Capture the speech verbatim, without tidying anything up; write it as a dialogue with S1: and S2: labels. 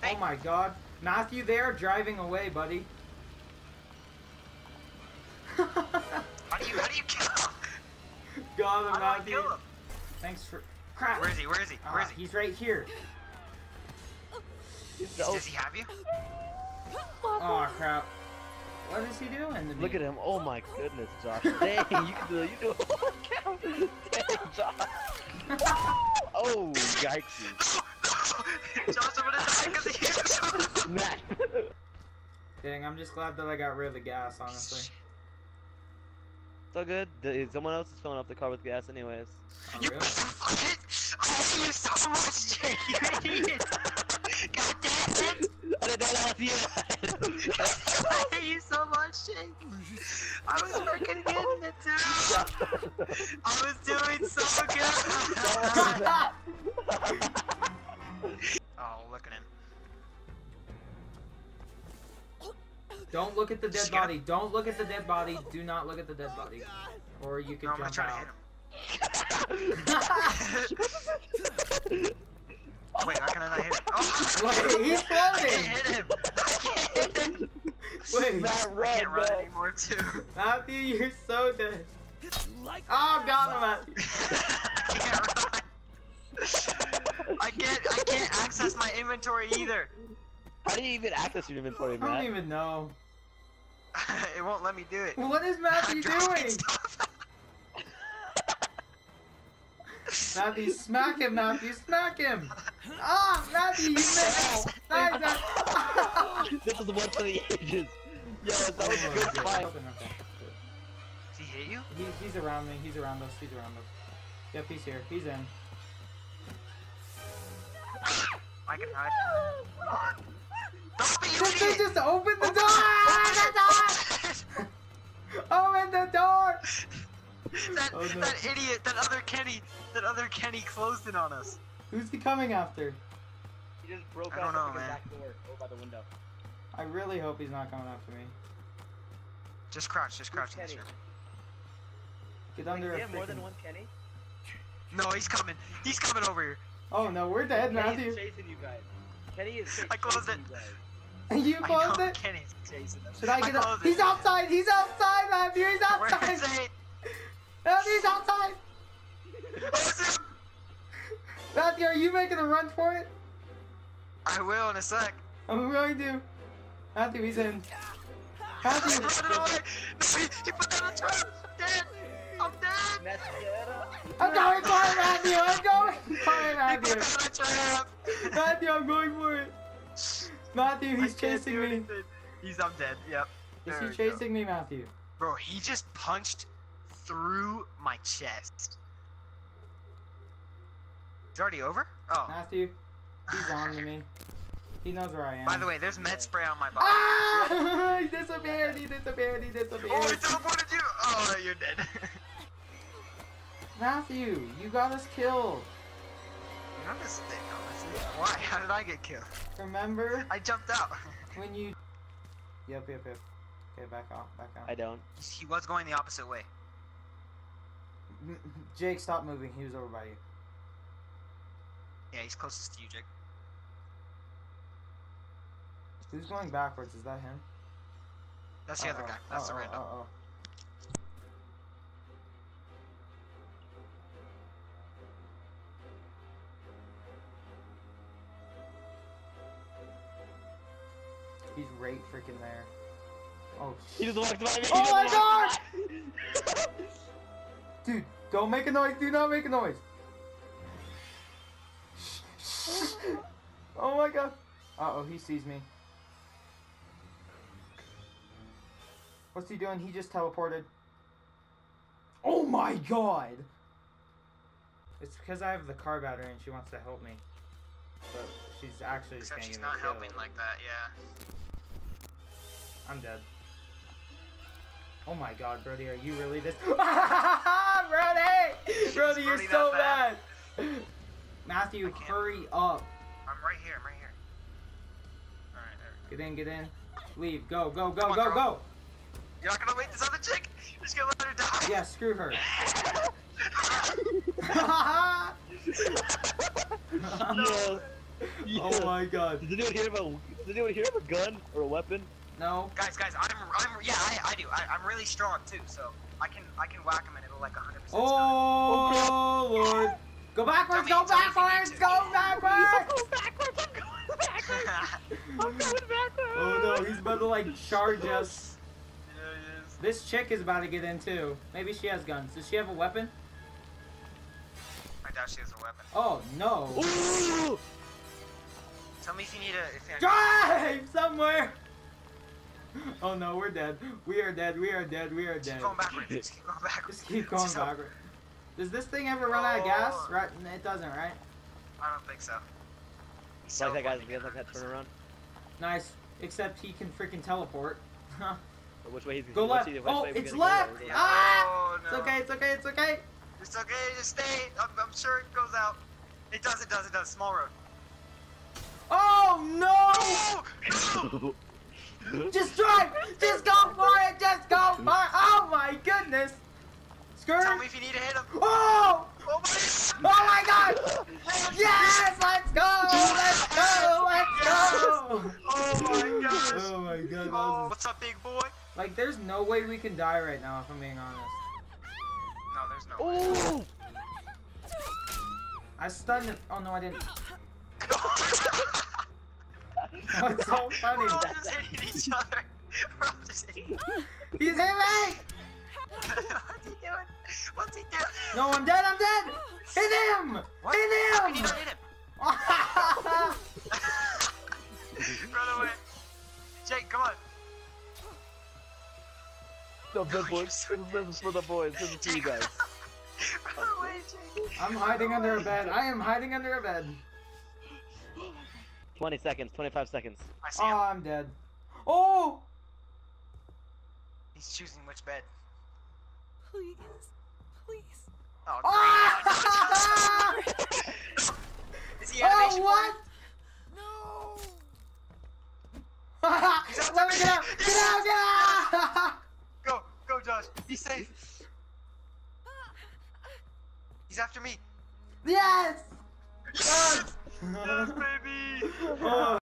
S1: Oh my god. Matthew, they're driving away, buddy.
S2: How do you, how do you kill him?
S1: God,
S2: How do I
S1: Matthew.
S2: kill him?
S1: Thanks for... Crap.
S2: Where is he? Where is he? Where is
S1: Uh,
S2: he?
S1: he's right here.
S2: Does he have you?
S1: Oh crap. What is he doing to me?
S3: Look at him. Oh my goodness, Josh. Dang, you can do it. You do it. Dang, Josh. Oh, yikes.
S2: Josh, I'm gonna die because of you.
S3: Matt.
S1: Dang, I'm just glad that I got rid of the gas, honestly.
S3: It's all good. The- Someone else is filling up the car with gas anyways.
S1: Oh,
S2: You
S1: really?
S2: fucking I hate you so much, Jake. You idiot. God damn it.
S3: I didn't know that was you.
S2: I hate you so much, Jake. I was freaking getting it too. I was doing so good. Oh, look at him.
S1: Don't look at the dead
S2: Just gonna-
S1: body. Don't look at the dead body. Do not look at the dead body. Or you could
S2: No, I'm gonna
S1: jump
S2: try to
S1: out.
S2: hit him. Oh, wait, how can I not hit him? Oh,
S1: Wait, he's
S2: I can't
S1: floating!
S2: hit him. I can't hit him.
S1: Wait,
S3: Matt,
S2: I
S3: run,
S2: can't run
S3: man.
S2: anymore too.
S1: Matthew, you're so dead. Oh, got him, Matthew.
S2: I can't run. I can't. I can't access my inventory either.
S3: How do you even access your inventory,
S1: I don't
S3: Matt?
S1: even know.
S2: It won't let me do it.
S1: What is Matthew
S2: I'm dropping
S1: doing?
S2: stuff.
S1: Matthew, smack him, Matthew, smack him! Ah, Matthew, you missed! Nice, Matthew!
S3: This is the one for the ages. Yes, that was a good fight.
S1: Okay.
S2: Does he hit you?
S1: He, he's around me, he's around us, he's around us. Yep, he's here, he's in.
S2: I can hide. Don't be
S1: Just,
S2: idiot!
S1: just open the door! Open the door!
S2: that,
S1: Oh, no.
S2: that idiot, that other Kenny, that other Kenny closed in on us.
S1: Who's he coming after?
S3: He just broke
S2: I
S3: out
S2: don't know,
S3: the
S2: man.
S3: back door over by the window.
S1: I really hope he's not coming after me.
S2: Just crouch, just crouch in this
S3: Kenny?
S2: room.
S1: Get
S3: Like,
S1: under
S3: do
S1: a
S3: you have more than
S1: freaking...
S3: one Kenny?
S2: No, he's coming. He's coming over here.
S1: Oh no, we're dead,
S3: Kenny
S1: Matthew.
S3: is chasing you guys. Kenny is ch
S2: I closed
S3: chasing
S2: it.
S3: you guys.
S1: You
S2: I
S1: closed
S2: know
S1: it?
S2: Kenny's chasing us.
S1: Should I get up?
S2: closed
S1: He's
S2: it.
S1: outside! He's outside, Matthew! He's
S2: Where is
S1: outside!
S2: it?
S1: Matthew's outside!
S2: Oh, it's him.
S1: Matthew, are you making a run for it?
S2: I will in a sec.
S1: I'm going to. Matthew, he's in. Matthew!
S2: I'm running away. No, he, he put that on trap. I'm dead. I'm dead.
S3: That's
S1: I'm going for it, Matthew! I'm going for it,
S2: He put
S1: Matthew!
S2: that on trap.
S1: Matthew, I'm going for it! Matthew,
S2: I
S1: he's
S2: can't
S1: chasing
S2: do
S1: me.
S2: anything. He's, I'm dead. Yep.
S1: Is
S2: There
S1: he
S2: we go.
S1: chasing me, Matthew?
S2: Bro, he just punched through my chest. It's already over? Oh.
S1: Matthew, he's on to me. He knows where I am.
S2: By the way, there's med spray on my body.
S1: Ah! He disappeared, he disappeared, he
S2: Oh, I
S1: disappeared.
S2: teleported you! Oh, you're dead.
S1: Matthew, you got us killed.
S2: You're not a stick, honestly. Why? How did I get killed?
S1: Remember
S2: I jumped out.
S1: when you... Yep, yep, yep. Okay, back off, back off.
S3: I don't.
S2: He was going the opposite way.
S1: M- Jake, stop moving. He was over by you.
S2: Yeah, he's closest to you, Jake.
S1: Who's going backwards? Is that him?
S2: That's the other
S1: Uh-oh,
S2: guy. That's the
S1: uh-oh,
S2: random.
S1: uh-oh. He's right freaking there. Oh,
S3: He just walked by me.
S1: Oh
S3: he
S1: my
S3: just walked by.
S1: dude, don't make a noise. Do not make a noise. Oh my god. Uh-oh, he sees me. What's he doing? He just teleported. Oh my god! It's because I have the car battery and she wants to help me. But she's actually just
S2: Except
S1: gonna
S2: she's
S1: give me
S2: not
S1: a kill.
S2: helping like that, yeah.
S1: I'm dead. Oh my god, Brody, are you really this? Brody! Brody, you're
S2: Brody
S1: so
S2: that
S1: bad! Matthew,
S2: I can't.
S1: hurry up.
S2: I'm right here, I'm right here. Alright, there.
S1: Get in, get in. Leave. Go, go, go,
S2: Come on,
S1: go,
S2: girl.
S1: go!
S2: You're not gonna wait this other chick? You're just gonna let her die?
S1: Yeah, screw her.
S3: No.
S1: Oh my god.
S3: Does anyone hear about? Does anyone hear of a gun or a weapon?
S1: No.
S2: Guys, guys, I'm, I'm, yeah, I, I do. I, I'm really strong too, so I can, I can whack him and it'll like one hundred percent stun.
S1: Oh lord. Go backwards,
S2: Tell
S1: go
S2: me- tell me if you
S1: backwards,
S2: need to.
S1: go backwards!
S3: backwards! I'm going backwards! I'm going backwards!
S1: Oh no, he's about to like charge us.
S2: Yeah, he is.
S1: This chick is about to get in too. Maybe she has guns. Does she have a weapon?
S2: I doubt she has a weapon.
S1: Oh no.
S3: Ooh!
S2: Tell me if you need a. If you
S1: Drive somewhere! Oh no, we're dead. We are dead, we are dead, we are
S2: Keep
S1: dead.
S2: going backwards. Just keep going backwards.
S1: Just keep going
S2: Just-
S1: backwards. Does this thing ever run out of gas?
S2: Oh.
S1: Right, it doesn't, right?
S2: I don't think so. He's
S3: Like that guy's
S2: teleporting
S3: like that
S2: again.
S3: turnaround.
S1: Nice. Except he can freaking teleport.
S3: Or which way he's
S1: Go
S3: what's
S1: left.
S3: he- which
S1: Oh,
S3: way we
S1: it's
S3: gonna go?
S1: left.
S3: We're gonna-
S2: Yeah.
S1: Ah!
S2: Oh, no.
S1: It's okay, it's okay, it's okay.
S2: It's okay, just stay. I'm, I'm sure it goes out. It does, it does, it does. Small road.
S1: Oh no!
S2: Oh! No!
S1: Just drive! Just go for it! Just go for it! Oh my goodness! Skirt!
S2: Tell me if you need to hit him.
S1: Oh!
S2: Oh my!
S1: Oh my god! Yes! Let's go! Let's go! Let's go!
S2: Oh my gosh!
S1: Oh my god. that
S2: Oh,
S1: was-
S2: what's up, big boy?
S1: Like, there's no way we can die right now, if I'm being honest.
S2: No, there's no way.
S3: Ooh!
S1: I stunned him. Oh no, I didn't. What's so funny?
S2: We're all just hitting each other. We're all just hitting.
S1: He's hit me!
S2: What's he doing? What's he doing?
S1: No, I'm dead, I'm dead! Hit him!
S2: What?
S1: Hit
S2: How can you
S1: him!
S2: not hit him? Run away. Jake, come on.
S3: No, the boys. This is for the boys. This is for you guys.
S2: Run away, Jake.
S1: I'm hiding under a bed. I am hiding under a bed.
S3: Twenty seconds. Twenty-five seconds.
S2: I see
S1: Oh,
S2: him.
S1: I'm dead. Oh!
S2: He's choosing which bed.
S4: Please, please.
S2: Oh,
S1: Ah!
S2: great. Is he animation
S1: Oh, what?
S4: No.
S1: Let me get out! Get out! Get out!
S2: Go, go, Josh. He's safe. He's after me.
S1: Yes!
S2: Yes, yes, baby.
S1: Oh.